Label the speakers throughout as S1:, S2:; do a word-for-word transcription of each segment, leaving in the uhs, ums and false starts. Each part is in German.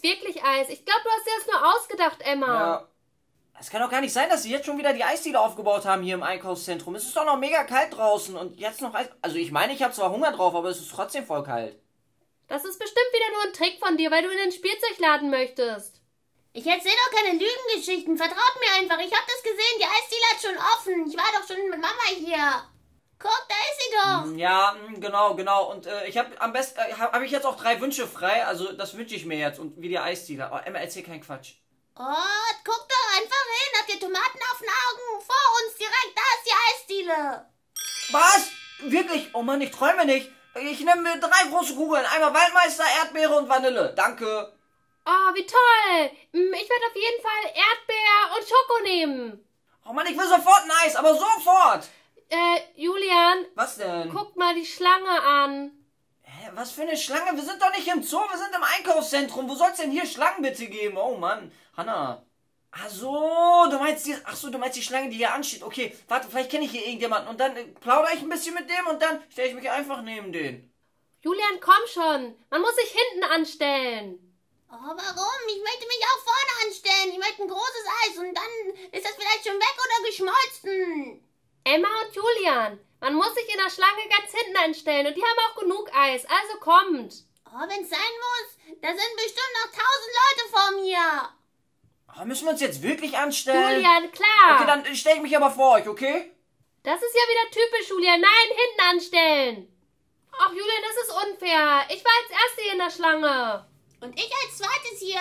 S1: wirklich Eis. Ich glaube, du hast dir das nur ausgedacht, Emma.
S2: Ja. Es kann doch gar nicht sein, dass sie jetzt schon wieder die Eisdiele aufgebaut haben hier im Einkaufszentrum. Es ist doch noch mega kalt draußen und jetzt noch Eis. Also ich meine, ich habe zwar Hunger drauf, aber es ist trotzdem voll kalt.
S1: Das ist bestimmt wieder nur ein Trick von dir, weil du in den Spielzeugladen möchtest.
S3: Ich erzähle doch keine Lügengeschichten. Vertraut mir einfach. Ich habe das gesehen. Die Eisdiele hat schon offen. Ich war doch schon mit Mama hier. Guck, da ist sie doch.
S2: Ja, genau, genau. Und äh, ich habe am besten, äh, habe hab ich jetzt auch drei Wünsche frei. Also das wünsche ich mir jetzt. Und wie die Eisdiele. Oh, Emma, erzähl keinen Quatsch.
S3: Oh, guck doch einfach hin. Habt ihr Tomaten auf den Augen? Vor uns direkt. Da ist die Eisdiele.
S2: Was? Wirklich? Oh Mann, ich träume nicht. Ich nehme mir drei große Kugeln. Einmal Waldmeister, Erdbeere und Vanille. Danke.
S1: Oh, wie toll. Ich werde auf jeden Fall Erdbeer und Schoko nehmen.
S2: Oh Mann, ich will sofort ein Eis, aber sofort.
S1: Äh, Julian.
S2: Was denn?
S1: Guck mal die Schlange an.
S2: Hä, was für eine Schlange? Wir sind doch nicht im Zoo, wir sind im Einkaufszentrum. Wo soll's denn hier Schlangen bitte geben? Oh Mann, Hanna. Ach so, du meinst die, ach so, du meinst die Schlange, die hier ansteht. Okay, warte, vielleicht kenne ich hier irgendjemanden. Und dann äh, plaudere ich ein bisschen mit dem und dann stelle ich mich einfach neben den.
S1: Julian, komm schon. Man muss sich hinten anstellen.
S3: Oh, warum? Ich möchte mich auch vorne anstellen. Ich möchte ein großes Eis und dann ist das vielleicht schon weg oder geschmolzen.
S1: Emma und Julian, man muss sich in der Schlange ganz hinten anstellen und die haben auch genug Eis, also kommt.
S3: Oh, wenn's sein muss, da sind bestimmt noch tausend Leute vor mir.
S2: Oh, müssen wir uns jetzt wirklich anstellen?
S1: Julian, klar.
S2: Okay, dann stelle ich mich aber vor euch, okay?
S1: Das ist ja wieder typisch, Julian. Nein, hinten anstellen. Ach, Julian, das ist unfair. Ich war als Erste hier in der Schlange.
S3: Und ich als Zweites hier.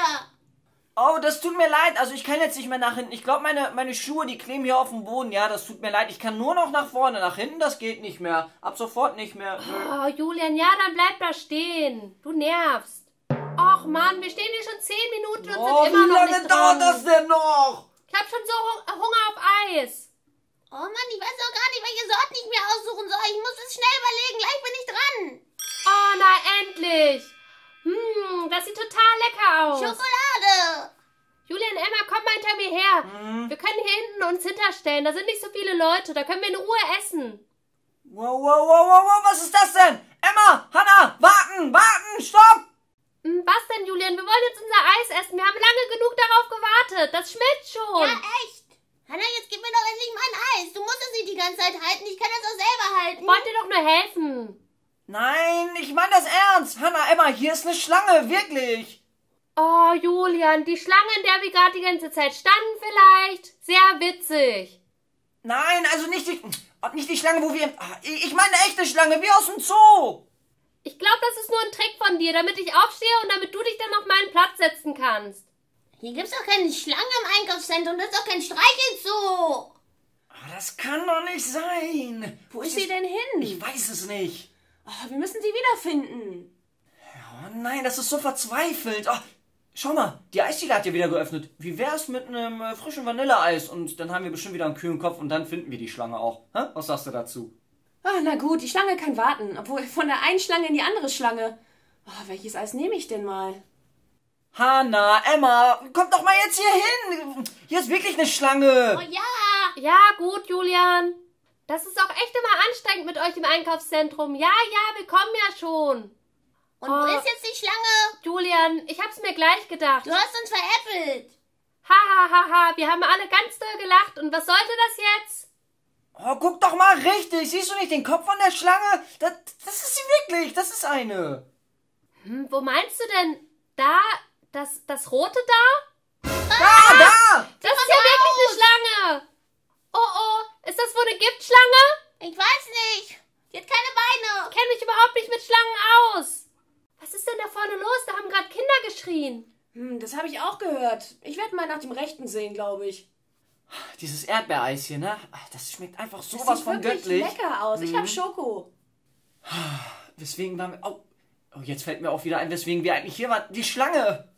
S2: Oh, das tut mir leid. Also ich kann jetzt nicht mehr nach hinten. Ich glaube, meine, meine Schuhe, die kleben hier auf dem Boden. Ja, das tut mir leid. Ich kann nur noch nach vorne. Nach hinten, das geht nicht mehr. Ab sofort nicht mehr.
S1: Oh, Julian, ja, dann bleib da stehen. Du nervst. Och, Mann, wir stehen hier schon zehn Minuten und
S2: Oh,
S1: sind immer
S2: wie
S1: noch
S2: lange
S1: nicht
S2: dauert
S1: dran.
S2: das denn noch?
S1: Ich hab schon so Hu- Hunger auf Eis.
S3: Oh Mann, ich weiß doch gar nicht, welche Sorten ich mir aussuchen soll. Ich muss es schnell überlegen. Gleich bin ich dran.
S1: Oh, na endlich. Hm, das sieht total lecker aus.
S3: Schokolade.
S1: Julian, Emma, komm mal hinter mir her.
S2: Hm?
S1: Wir können hier hinten uns hinterstellen. Da sind nicht so viele Leute. Da können wir in Ruhe essen.
S2: Wow, wow, wow, wow, wow, was ist das denn? Emma, Hanna, warten, warten, stopp!
S1: Hm, was denn, Julian? Wir wollen jetzt unser Eis essen. Wir haben lange genug darauf gewartet. Das schmilzt schon.
S3: Ja, echt. Hanna, jetzt gib mir doch endlich mein Eis. Du musst es nicht die ganze Zeit halten. Ich kann das auch selber halten.
S1: Ich wollte dir doch nur helfen.
S2: Nein, ich meine das ernst. Hanna, Emma, hier ist eine Schlange, wirklich.
S1: Oh, Julian, die Schlange, in der wir gerade die ganze Zeit standen vielleicht. Sehr witzig.
S2: Nein, also nicht die, nicht die Schlange, wo wir... Ich meine eine echte Schlange, wie aus dem Zoo.
S1: Ich glaube, das ist nur ein Trick von dir, damit ich aufstehe und damit du dich dann auf meinen Platz setzen kannst.
S3: Hier gibt's doch keine Schlange im Einkaufszentrum. Das ist doch kein Streichelzoo.
S2: Aber das kann doch nicht sein.
S4: Wo ist sie denn hin?
S2: Ich weiß es nicht.
S4: Oh, wir müssen sie wiederfinden.
S2: Oh nein, das ist so verzweifelt. Oh, schau mal, die Eisdiele hat ja wieder geöffnet. Wie wär's mit einem äh, frischen Vanilleeis? Und dann haben wir bestimmt wieder einen kühlen Kopf und dann finden wir die Schlange auch. Hä? Was sagst du dazu?
S4: Ah, na gut, die Schlange kann warten. Obwohl, von der einen Schlange in die andere Schlange. Oh, welches Eis nehme ich denn mal?
S2: Hanna, Emma, kommt doch mal jetzt hier hin. Hier ist wirklich eine Schlange.
S3: Oh ja.
S1: Ja, gut, Julian. Das ist auch echt immer anstrengend mit euch im Einkaufszentrum. Ja, ja, wir kommen ja schon.
S3: Und
S1: Oh.
S3: wo ist jetzt die Schlange?
S1: Julian, ich hab's mir gleich gedacht.
S3: Du hast uns veräppelt.
S1: Ha, ha, ha, ha. Wir haben alle ganz doll gelacht. Und was sollte das jetzt?
S2: Oh, guck doch mal richtig. Siehst du nicht den Kopf von der Schlange? Das, das ist sie wirklich. Das ist eine.
S1: Hm, wo meinst du denn? Da? Das, das Rote da?
S2: Da, da!
S1: Das ist ja wirklich eine Schlange. Oh, oh. Ist das wohl eine Giftschlange?
S3: Ich weiß nicht. Die hat keine Beine.
S1: Ich kenne mich überhaupt nicht mit Schlangen aus. Was ist denn da vorne los? Da haben gerade Kinder geschrien.
S4: Hm, das habe ich auch gehört. Ich werde mal nach dem Rechten sehen, glaube ich.
S2: Dieses Erdbeereis hier, ne? Das schmeckt einfach
S4: Das
S2: sowas
S4: sieht
S2: von
S4: wirklich
S2: göttlich.
S4: lecker aus. Ich
S2: Mhm.
S4: habe Schoko.
S2: Weswegen waren wir... Oh, oh, jetzt fällt mir auch wieder ein, weswegen wir eigentlich hier waren. Die Schlange.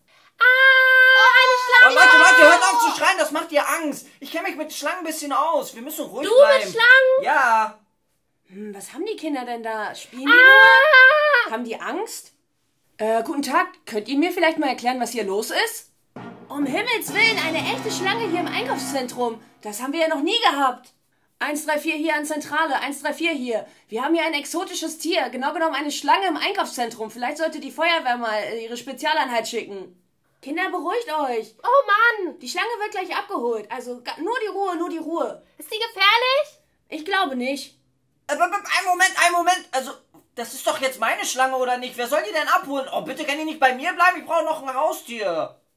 S1: Ah,
S2: Oh,
S1: eine Schlange.
S2: Leute, Leute, hört auf zu schreien. Das macht ihr Angst. Ich kenne mich mit Schlangen ein bisschen aus. Wir müssen ruhig
S1: Du
S2: bleiben.
S1: mit Schlangen?
S2: Ja.
S4: Hm, was haben die Kinder denn da? Spielen die
S1: Ah.
S4: nur? Haben die Angst? Äh, guten Tag. Könnt ihr mir vielleicht mal erklären, was hier los ist? Um Himmels Willen, eine echte Schlange hier im Einkaufszentrum. Das haben wir ja noch nie gehabt. eins drei vier hier an Zentrale, eins drei vier hier. Wir haben hier ein exotisches Tier, genau genommen eine Schlange im Einkaufszentrum. Vielleicht sollte die Feuerwehr mal äh, ihre Spezialeinheit schicken. Kinder, beruhigt euch.
S1: Oh Mann.
S4: Die Schlange wird gleich abgeholt. Also ga- nur die Ruhe, nur die Ruhe.
S1: Ist die gefährlich?
S4: Ich glaube nicht.
S2: Aber, aber, ein Moment, ein Moment. Also, das ist doch jetzt meine Schlange, oder nicht? Wer soll die denn abholen? Oh, bitte kann die nicht bei mir bleiben? Ich brauche noch ein Haustier.